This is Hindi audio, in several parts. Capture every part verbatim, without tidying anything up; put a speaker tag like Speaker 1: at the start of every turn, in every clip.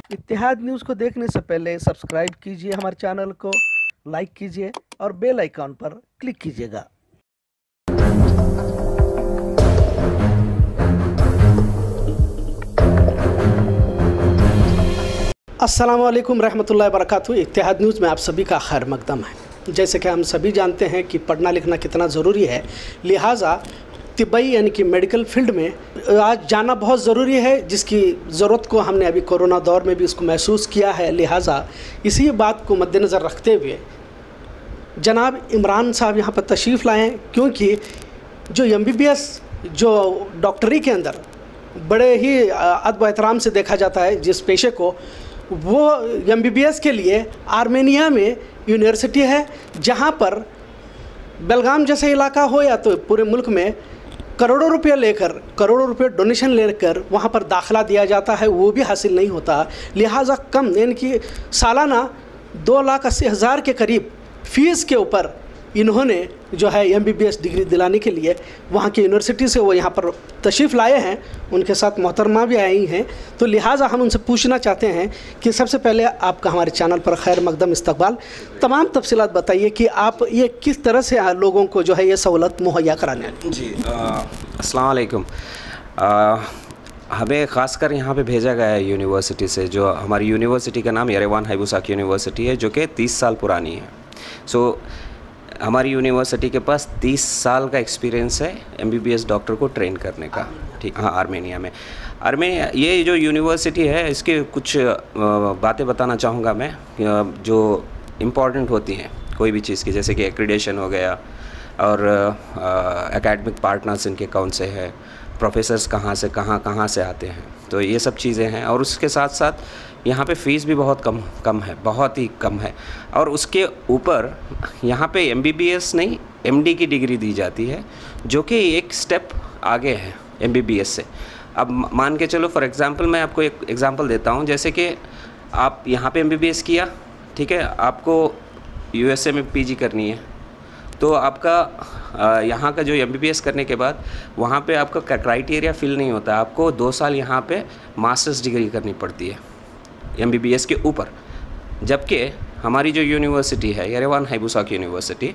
Speaker 1: इत्तेहाद न्यूज़ को देखने से पहले सब्सक्राइब कीजिए हमारे चैनल को, लाइक कीजिए और बेल आइकॉन पर क्लिक कीजिएगा। अस्सलाम वालेकुम रहमतुल्लाहि व बरकातुहू। इत्तेहाद न्यूज़ में आप सभी का खैर मकदम है। जैसे कि हम सभी जानते हैं कि पढ़ना लिखना कितना ज़रूरी है, लिहाजा तिब्बई यानी कि मेडिकल फील्ड में आज जाना बहुत ज़रूरी है, जिसकी ज़रूरत को हमने अभी कोरोना दौर में भी इसको महसूस किया है। लिहाजा इसी बात को मद्देनज़र रखते हुए जनाब इमरान साहब यहाँ पर तशरीफ़ लाए हैं, क्योंकि जो एम बी बी एस जो डॉक्टरी के अंदर बड़े ही अदब एहतराम से देखा जाता है जिस पेशे को, वो एम बी बी एस के लिए आर्मेनिया में यूनिवर्सिटी है, जहाँ पर बेलगाम जैसा इलाका हो या तो पूरे मुल्क में करोड़ों रुपये लेकर करोड़ों रुपये डोनेशन लेकर वहाँ पर दाखिला दिया जाता है, वो भी हासिल नहीं होता। लिहाजा कम यानी कि सालाना दो लाख अस्सी हज़ार के करीब फ़ीस के ऊपर इन्होंने जो है M B B S degree दिलाने के लिए वहाँ की यूनिवर्सिटी से वो यहाँ पर तशरीफ़ लाए हैं। उनके साथ मोहतरमा भी आई हैं, तो लिहाजा हम उनसे पूछना चाहते हैं कि सबसे पहले आपका हमारे चैनल पर खैर मकदम इस्तकबाल। तमाम तफसीलात बताइए कि आप ये किस तरह से लोगों को जो है ये सहूलत मुहैया कराने वाली।
Speaker 2: जी अस्सलाम वालेकुम। हमें ख़ासकर यहाँ पे भेजा गया है यूनिवर्सिटी से। जो हमारी यूनिवर्सिटी का नाम येरेवान हाइबुसाक यूनिवर्सिटी है, जो कि तीस साल पुरानी है। सो हमारी यूनिवर्सिटी के पास तीस साल का एक्सपीरियंस है M B B S doctor को ट्रेन करने का। ठीक, हाँ, आर्मेनिया में। आर्मेनिया ये जो यूनिवर्सिटी है, इसके कुछ बातें बताना चाहूँगा मैं जो इम्पॉर्टेंट होती हैं कोई भी चीज़ की, जैसे कि एक्रीडेशन हो गया और एकेडमिक पार्टनर्स इनके कौन से हैं, प्रोफेसर्स कहाँ से कहाँ कहाँ से आते हैं, तो ये सब चीज़ें हैं। और उसके साथ साथ यहाँ पे फ़ीस भी बहुत कम कम है, बहुत ही कम है। और उसके ऊपर यहाँ पे एम बी बी एस नहीं एम डी की डिग्री दी जाती है, जो कि एक स्टेप आगे है एम बी बी एस से। अब मान के चलो, फॉर एग्ज़ाम्पल मैं आपको एक एग्ज़ाम्पल देता हूँ। जैसे कि आप यहाँ पे एम बी बी एस किया, ठीक है, आपको यू एस ए में पी जी करनी है, तो आपका यहाँ का जो एम बी बी एस करने के बाद वहाँ पे आपका क्राइटेरिया फिल नहीं होता। आपको दो साल यहाँ पे मास्टर्स डिग्री करनी पड़ती है एम बी बी एस के ऊपर। जबकि हमारी जो यूनिवर्सिटी है येरेवान हाइबुसाक यूनिवर्सिटी,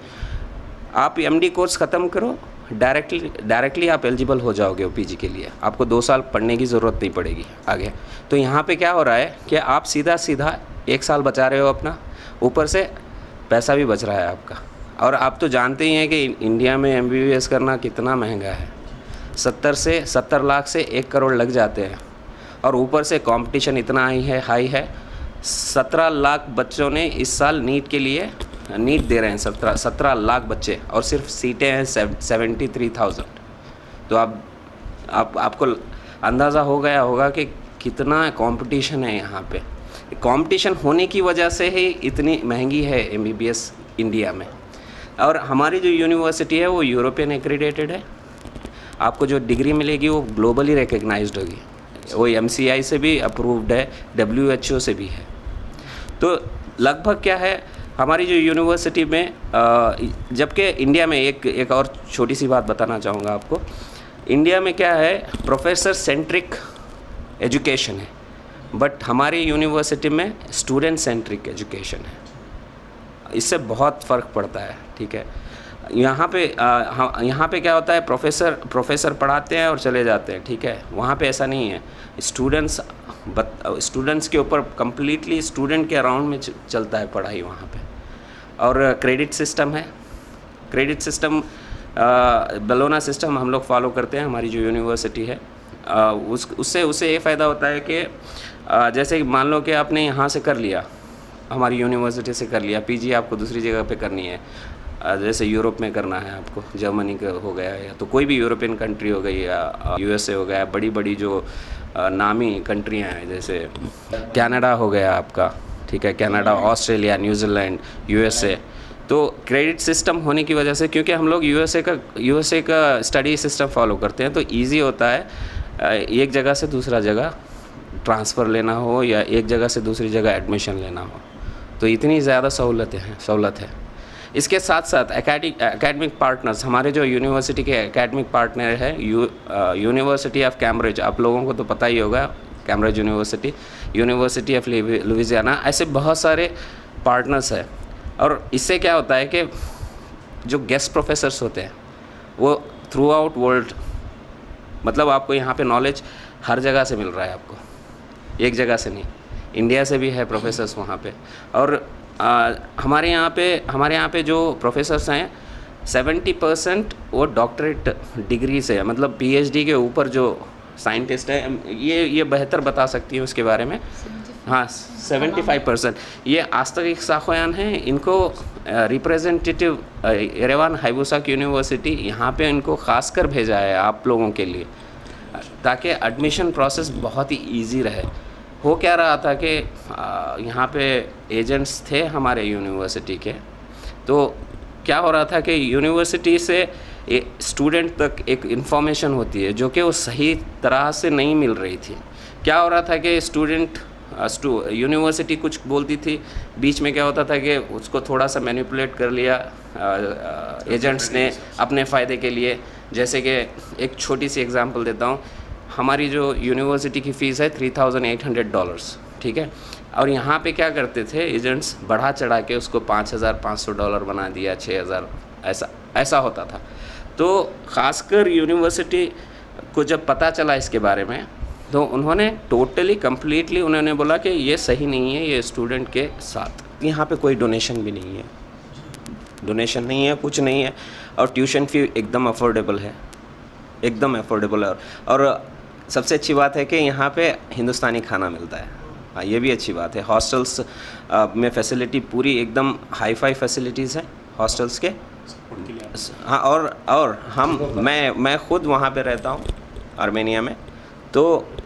Speaker 2: आप एम डी कोर्स ख़त्म करो, डायरेक्टली डायरेक्टली आप एलिजिबल हो जाओगे ओ पी जी के लिए। आपको दो साल पढ़ने की ज़रूरत नहीं पड़ेगी आगे। तो यहाँ पे क्या हो रहा है कि आप सीधा सीधा एक साल बचा रहे हो अपना, ऊपर से पैसा भी बच रहा है आपका। और आप तो जानते ही हैं कि इंडिया में एम बी बी एस करना कितना महंगा है। सत्तर से सत्तर लाख से एक करोड़ लग जाते हैं, और ऊपर से कंपटीशन इतना हाई है हाई है सत्रह लाख बच्चों ने इस साल नीट के लिए नीट दे रहे हैं, सत्रह सत्रह लाख बच्चे, और सिर्फ सीटें हैं सेवेंटी थ्री थाउजेंड। तो आप, आप आपको अंदाज़ा हो गया होगा कि कितना कंपटीशन है यहाँ पे। कंपटीशन होने की वजह से ही इतनी महंगी है M B B S India में। और हमारी जो यूनिवर्सिटी है वो यूरोपियन एक्रीडेटेड है। आपको जो डिग्री मिलेगी वो ग्लोबली रिकग्नाइज्ड होगी, वो एम सी आई से भी अप्रूव्ड है, डब्ल्यू एच ओ से भी है। तो लगभग क्या है हमारी जो यूनिवर्सिटी में, जबकि इंडिया में एक एक और छोटी सी बात बताना चाहूँगा आपको। इंडिया में क्या है, प्रोफेसर सेंट्रिक एजुकेशन है, बट हमारी यूनिवर्सिटी में स्टूडेंट सेंट्रिक एजुकेशन है। इससे बहुत फ़र्क पड़ता है, ठीक है। यहाँ पे यहाँ पे क्या होता है, प्रोफेसर प्रोफेसर पढ़ाते हैं और चले जाते हैं, ठीक है। वहाँ पे ऐसा नहीं है। स्टूडेंट्स स्टूडेंट्स के ऊपर कम्प्लीटली स्टूडेंट के अराउंड में चलता है पढ़ाई वहाँ पे। और क्रेडिट सिस्टम है। क्रेडिट सिस्टम बेलोना सिस्टम हम लोग फॉलो करते हैं, हमारी जो यूनिवर्सिटी है। आ, उस उससे उससे ये फ़ायदा होता है कि जैसे मान लो कि आपने यहाँ से कर लिया, हमारी यूनिवर्सिटी से कर लिया, पीजी आपको दूसरी जगह पे करनी है, जैसे यूरोप में करना है आपको, जर्मनी का हो गया या तो कोई भी यूरोपियन कंट्री हो गई या यू एस ए हो गया, बड़ी बड़ी जो नामी कंट्रियाँ हैं, जैसे कनाडा हो गया आपका, ठीक है, Canada, Australia, New Zealand, U S A. तो क्रेडिट सिस्टम होने की वजह से, क्योंकि हम लोग यू एस ए का यू एस ए का स्टडी सिस्टम फॉलो करते हैं, तो ईजी होता है एक जगह से दूसरा जगह ट्रांसफ़र लेना हो या एक जगह से दूसरी जगह एडमिशन लेना हो, तो इतनी ज़्यादा सहूलतें हैं सहूलत है। इसके साथ साथ एकेडमिक पार्टनर्स, हमारे जो यूनिवर्सिटी के एकेडमिक पार्टनर है, यू यूनिवर्सिटी ऑफ कैम्ब्रिज, आप लोगों को तो पता ही होगा Cambridge university, university of Louisiana, ऐसे बहुत सारे पार्टनर्स हैं। और इससे क्या होता है कि जो गेस्ट प्रोफेसर्स होते हैं वो थ्रू आउट वर्ल्ड, मतलब आपको यहाँ पे नॉलेज हर जगह से मिल रहा है, आपको एक जगह से नहीं, इंडिया से भी है प्रोफेसर्स वहाँ पे। और आ, हमारे यहाँ पे हमारे यहाँ पे जो प्रोफेसर्स हैं सेवेंटी परसेंट वो डॉक्टरेट डिग्री से है, मतलब पीएचडी के ऊपर जो साइंटिस्ट है, ये ये बेहतर बता सकती है उसके बारे में। हाँ, सेवेंटी फाइव परसेंट ये आस्तिक साखोयान हैं, इनको रिप्रेजेंटेटिव एरेवान हाइबुसाक यूनिवर्सिटी यहाँ पे इनको खास कर भेजा है आप लोगों के लिए, ताकि एडमिशन प्रोसेस बहुत ही इजी रहे। हो क्या रहा था कि यहाँ पे एजेंट्स थे हमारे यूनिवर्सिटी के, तो क्या हो रहा था कि यूनिवर्सिटी से स्टूडेंट तक एक इन्फॉर्मेशन होती है जो कि वो सही तरह से नहीं मिल रही थी। क्या हो रहा था कि स्टूडेंट यूनिवर्सिटी कुछ बोलती थी, बीच में क्या होता था कि उसको थोड़ा सा मैनिपुलेट कर लिया एजेंट्स ने अपने फ़ायदे के लिए। जैसे कि एक छोटी सी एग्जांपल देता हूँ, हमारी जो यूनिवर्सिटी की फ़ीस है three thousand eight hundred dollars, ठीक है, और यहाँ पे क्या करते थे एजेंट्स, बढ़ा चढ़ा के उसको पाँच हज़ार पाँच सौ डॉलर बना दिया, छः हज़ार, ऐसा ऐसा होता था। तो ख़ासकर यूनिवर्सिटी को जब पता चला इसके बारे में, तो उन्होंने टोटली कम्प्लीटली उन्होंने बोला कि ये सही नहीं है, ये स्टूडेंट के साथ। यहाँ पे कोई डोनेशन भी नहीं है, डोनेशन नहीं है, कुछ नहीं है, और ट्यूशन फ़ी एकदम अफोर्डेबल है, एकदम अफोर्डेबल है। और सबसे अच्छी बात है कि यहाँ पे हिंदुस्तानी खाना मिलता है, हाँ ये भी अच्छी बात है। हॉस्टल्स में फैसिलिटी पूरी एकदम हाई फाई फैसिलिटीज़ हैं हॉस्टल्स के, हाँ। और और हम मैं मैं खुद वहाँ पे रहता हूँ आर्मेनिया में, तो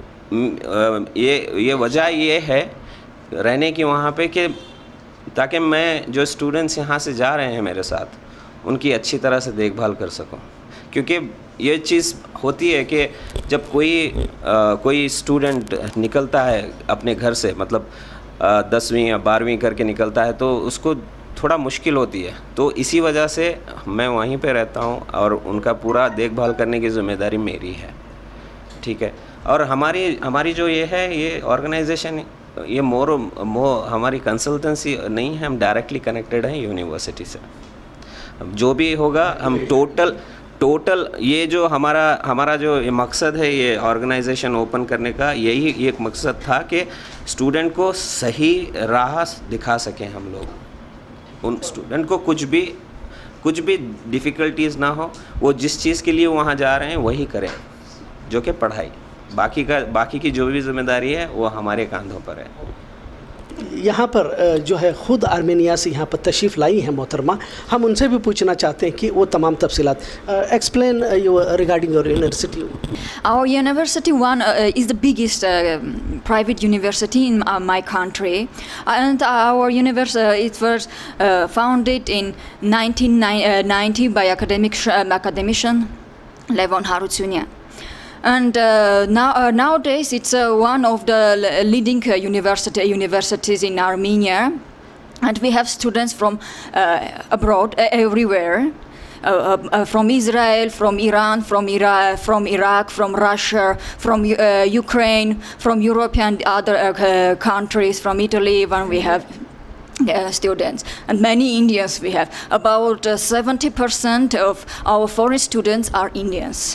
Speaker 2: ये ये वजह ये है रहने की वहाँ पे कि ताकि मैं जो स्टूडेंट्स यहाँ से जा रहे हैं मेरे साथ उनकी अच्छी तरह से देखभाल कर सकूँ। क्योंकि ये चीज़ होती है कि जब कोई आ, कोई स्टूडेंट निकलता है अपने घर से, मतलब दसवीं या बारहवीं करके निकलता है, तो उसको थोड़ा मुश्किल होती है। तो इसी वजह से मैं वहीं पे रहता हूँ और उनका पूरा देखभाल करने की ज़िम्मेदारी मेरी है, ठीक है। और हमारी हमारी जो ये है ये ऑर्गेनाइजेशन, ये मोर मो हमारी कंसल्टेंसी नहीं है, हम डायरेक्टली कनेक्टेड हैं यूनिवर्सिटी से। जो भी होगा हम टोटल टोटल ये जो हमारा हमारा जो ये मकसद है ये ऑर्गेनाइजेशन ओपन करने का, यही एक मकसद था कि स्टूडेंट को सही राह दिखा सकें हम लोग, उन स्टूडेंट को कुछ भी कुछ भी डिफ़िकल्टीज़ ना हो, वो जिस चीज़ के लिए वहाँ जा रहे हैं वही करें, जो कि पढ़ाई। बाकी का बाकी की जो भी जिम्मेदारी है वो हमारे कंधों पर है।
Speaker 1: यहाँ पर जो है ख़ुद आर्मेनिया से यहाँ पर तशरीफ़ लाई हैं मोहतरमा, हम उनसे भी पूछना चाहते हैं कि वो तमाम तफसीलात। Explain your regarding your university.
Speaker 3: Our university one uh, is the biggest uh, private university in uh, my country, and our university it was uh, founded in nineteen ninety by academic uh, academician Levon Harutyunyan. And uh, now, uh, nowadays, it's uh, one of the leading uh, university universities in Armenia, and we have students from uh, abroad, uh, everywhere, uh, uh, from Israel, from Iran, from Iraq, from Iraq, from Russia, from uh, Ukraine, from Europe and other uh, countries, from Italy. Even we have Uh, students, and many Indians we have. About seventy percent of our foreign students are Indians.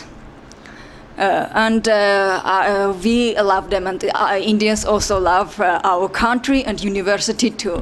Speaker 3: Uh, and uh, uh, we love them, and uh, Indians also love uh, our country and university too.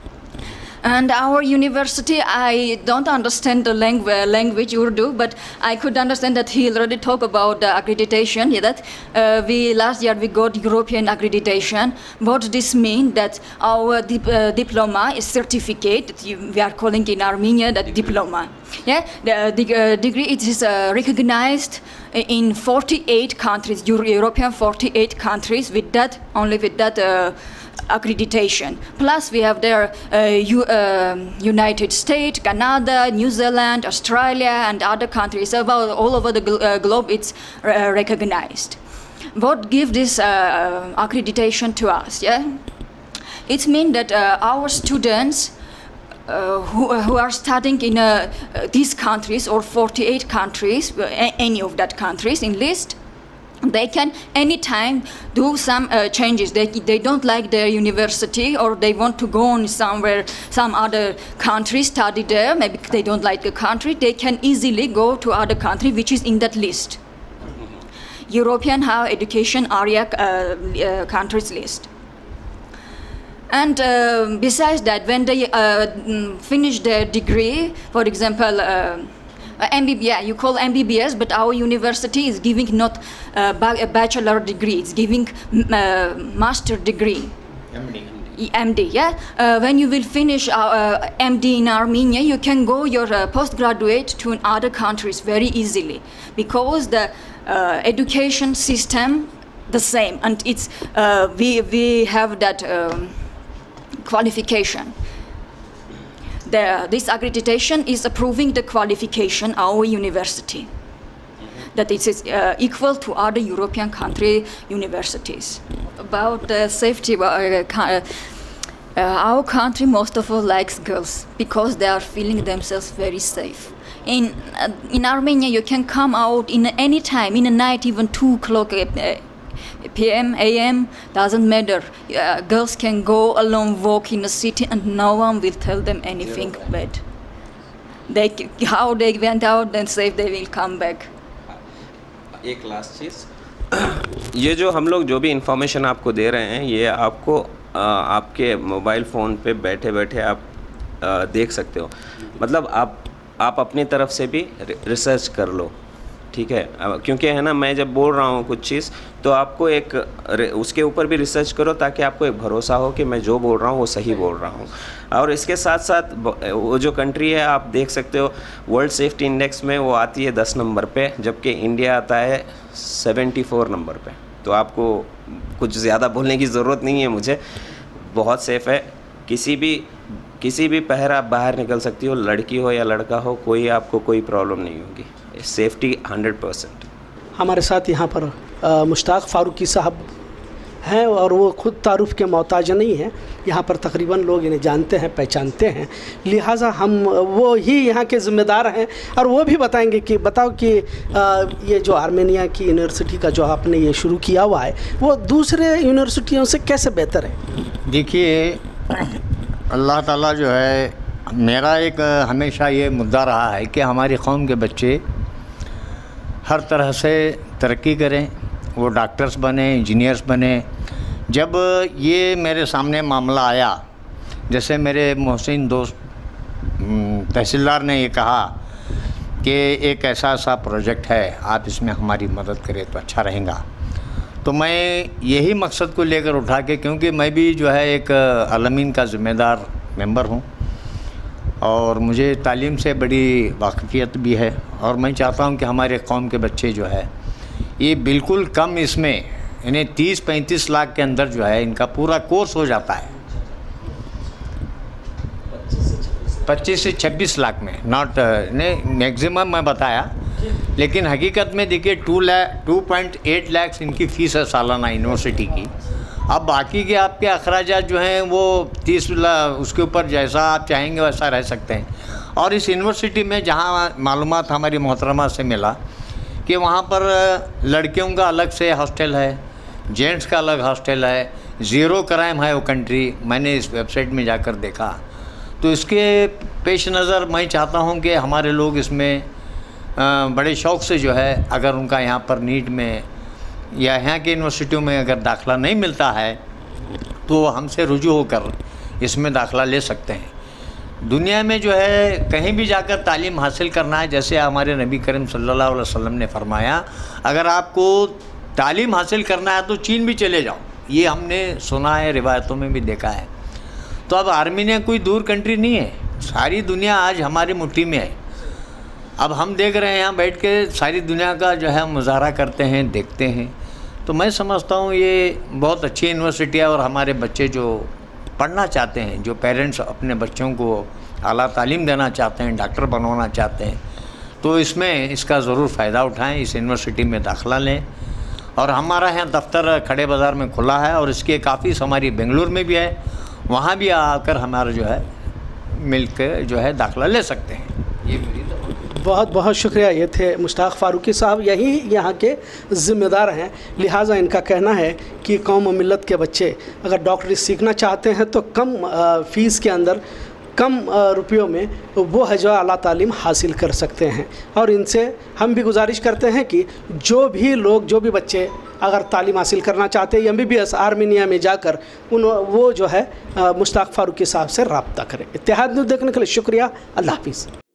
Speaker 3: And our university, I don't understand the langu language Urdu, but I could understand that he already talked about the accreditation. Yeah, that uh, we last year we got European accreditation. What this means that our dip uh, diploma is certificate. That you, we are calling in Armenia that diploma. Yeah, the, the uh, degree it is uh, recognized in forty-eight countries, Euro European forty-eight countries. With that, only with that. Uh, accreditation. Plus we have there uh, U, uh, United States, Canada, New Zealand, Australia, and other countries. About all over the gl uh, globe it's uh, recognized. What gives this uh, accreditation to us? Yeah, it means that uh, our students uh, who, uh, who are studying in uh, uh, these countries or forty-eight countries, uh, any of that countries in list, they can anytime do some uh, changes. They, they don't like their university, or they want to go on somewhere, some other country, study there. Maybe they don't like the country. They can easily go to other country which is in that list. European higher education area uh, uh, countries list. And uh, besides that, when they uh, finish their degree, for example, uh, M B B S, yeah, you call M B B S, but our university is giving not uh, ba- a bachelor degree, it's giving uh, master degree.
Speaker 2: M D.
Speaker 3: M D, yeah. Uh, when you will finish our, uh, M D in Armenia, you can go your uh, postgraduate to other countries very easily, because the uh, education system the same, and it's uh, we we have that um, qualification. The, this accreditation is approving the qualification our university, that it is uh, equal to other European country universities. About the safety, uh, uh, our country most of all likes girls because they are feeling themselves very safe. In uh, in Armenia, you can come out in any time, in the night, even two o'clock uh, P M, A M, doesn't matter. Uh, girls can go alone, walk in the city, and no one will tell them anything bad. They, how they went out, then safe they will come back.
Speaker 2: एक लास्ट चीज़, ये जो हम लोग जो भी इंफॉर्मेशन आपको दे रहे हैं, ये आपको आ, आपके मोबाइल फ़ोन पे बैठे बैठे आप आ, देख सकते हो. मतलब आप आप अपनी तरफ से भी रिसर्च कर लो, ठीक है. क्योंकि है ना, मैं जब बोल रहा हूँ कुछ चीज़, तो आपको एक उसके ऊपर भी रिसर्च करो, ताकि आपको एक भरोसा हो कि मैं जो बोल रहा हूँ वो सही बोल रहा हूँ. और इसके साथ साथ वो जो कंट्री है, आप देख सकते हो वर्ल्ड सेफ्टी इंडेक्स में वो आती है दस नंबर पे, जबकि इंडिया आता है सेवेंटी फोर नंबर पे. तो आपको कुछ ज़्यादा बोलने की ज़रूरत नहीं है मुझे, बहुत सेफ़ है. किसी भी किसी भी पहर आप बाहर निकल सकती हो, लड़की हो या लड़का हो, कोई आपको कोई प्रॉब्लम नहीं होगी. Safety hundred percent.
Speaker 1: हमारे साथ यहाँ पर आ, मुश्ताक फ़ारूकी साहब हैं, और वो खुद तारुफ के मोहताज नहीं हैं. यहाँ पर तकरीबन लोग इन्हें जानते हैं, पहचानते हैं, लिहाजा हम वो ही यहाँ के ज़िम्मेदार हैं. और वो भी बताएंगे कि बताओ कि आ, ये जो आर्मेनिया की यूनिवर्सिटी का जो आपने ये शुरू किया हुआ है, वो दूसरे यूनिवर्सिटियों से कैसे बेहतर है?
Speaker 4: देखिए, अल्लाह ताला जो है, मेरा एक हमेशा ये मुद्दा रहा है कि हमारी कौम के बच्चे हर तरह से तरक्की करें, वो डॉक्टर्स बने, इंजीनियर्स बने. जब ये मेरे सामने मामला आया, जैसे मेरे मोहसिन दोस्त तहसीलदार ने ये कहा कि एक ऐसा ऐसा प्रोजेक्ट है, आप इसमें हमारी मदद करें तो अच्छा रहेगा, तो मैं यही मकसद को लेकर उठा के, क्योंकि मैं भी जो है एक अलमीन का ज़िम्मेदार मेंबर हूँ और मुझे तालीम से बड़ी वाकफ़ियत भी है, और मैं चाहता हूँ कि हमारे कौम के बच्चे जो है, ये बिल्कुल कम इसमें, इन्हें तीस पैंतीस लाख के अंदर जो है इनका पूरा कोर्स हो जाता है. पच्चीस से छब्बीस लाख में, नॉट ने मैक्सिमम मैं बताया, लेकिन हकीकत में देखिए two lakh two point eight lakhs इनकी फ़ीस है सालाना यूनिवर्सिटी की. अब बाकी के आपके अखराजात जो हैं वो तीस लाख, उसके ऊपर जैसा आप चाहेंगे वैसा रह सकते हैं. और इस यूनिवर्सिटी में जहाँ मालूमात हमारी मोहतरमा से मिला कि वहाँ पर लड़कियों का अलग से हॉस्टल है, जेंट्स का अलग हॉस्टल है, ज़ीरो क्राइम है वो कंट्री. मैंने इस वेबसाइट में जाकर देखा, तो इसके पेश नज़र मैं चाहता हूँ कि हमारे लोग इसमें बड़े शौक़ से जो है, अगर उनका यहाँ पर नीट में या यहाँ की यूनिवर्सिटियों में अगर दाखिला नहीं मिलता है, तो हमसे रुजू होकर इसमें दाखिला ले सकते हैं. दुनिया में जो है कहीं भी जाकर तालीम हासिल करना है, जैसे हमारे नबी करीम सल्लल्लाहु अलैहि वसल्लम ने फरमाया, अगर आपको तालीम हासिल करना है तो चीन भी चले जाओ. ये हमने सुना है, रिवायतों में भी देखा है. तो अब आर्मीनिया कोई दूर कंट्री नहीं है, सारी दुनिया आज हमारी मुट्ठी में है. अब हम देख रहे हैं यहाँ बैठ के सारी दुनिया का जो है मुज़ाहरा करते हैं, देखते हैं. तो मैं समझता हूँ ये बहुत अच्छी यूनिवर्सिटी है, और हमारे बच्चे जो पढ़ना चाहते हैं, जो पेरेंट्स अपने बच्चों को आला तालीम देना चाहते हैं, डॉक्टर बनवाना चाहते हैं, तो इसमें इसका ज़रूर फ़ायदा उठाएं, इस यूनिवर्सिटी में दाखिला लें. और हमारा यहाँ दफ्तर खड़े बाज़ार में खुला है, और इसके काफ़ी हमारी बेंगलुरु में भी है, वहाँ भी आकर हमारा जो है मिल के जो है दाखिला ले सकते हैं. ये
Speaker 1: बहुत बहुत शुक्रिया। ये थे मुश्ताक फ़ारूकी साहब, यही यहाँ के ज़िम्मेदार हैं। लिहाजा इनका कहना है कि कौम व मिलत के बच्चे अगर डॉक्टरी सीखना चाहते हैं तो कम फ़ीस के अंदर, कम रुपयों में वो है जो आला तालीम हासिल कर सकते हैं। और इनसे हम भी गुजारिश करते हैं कि जो भी लोग, जो भी बच्चे अगर तालीम हासिल करना चाहते हैं M B B S Armenia में जाकर, उन वो जो है मुश्ताक फ़ारूकी साहब से रब्ता करें। इत्तेहाद न्यूज़ देखने के लिए शुक्रिया। अल्लाह हाफ़िज़।